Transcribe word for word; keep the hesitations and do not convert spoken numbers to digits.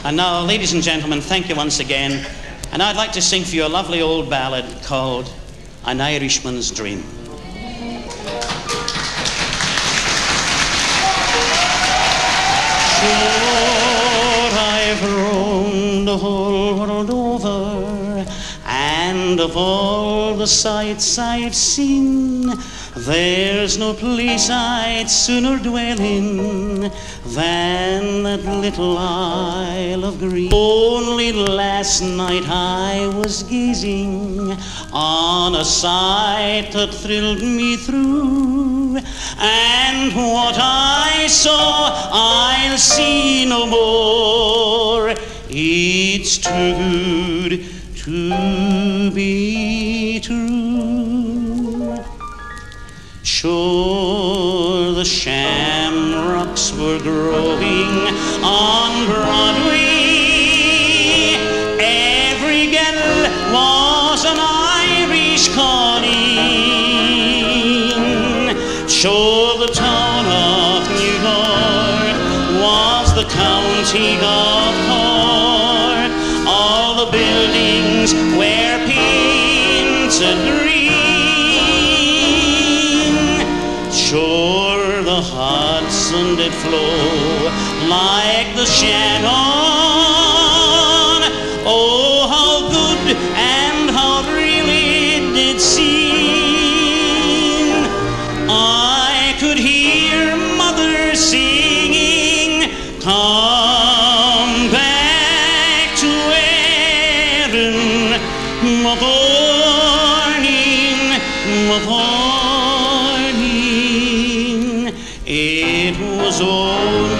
And now, ladies and gentlemen, thank you once again. And I'd like to sing for you a lovely old ballad called An Irishman's Dream. Sure, I've roamed the whole world over, and of all the sights I've seen, there's no place I'd sooner dwell in than that little Isle of Green. Only last night I was gazing on a sight that thrilled me through, and what I saw I'll see no more. It's too good to be true. Sure, the shamrocks were growing on Broadway. Every girl was an Irish colleen. Sure, the town of New York was the county of Cork. All the buildings were painted green. Sure, the Hudson did flow like the Shannon. Oh, how good and how real it did seem. I could hear mother singing, "Come back to Erin, my morning, my morning." It was all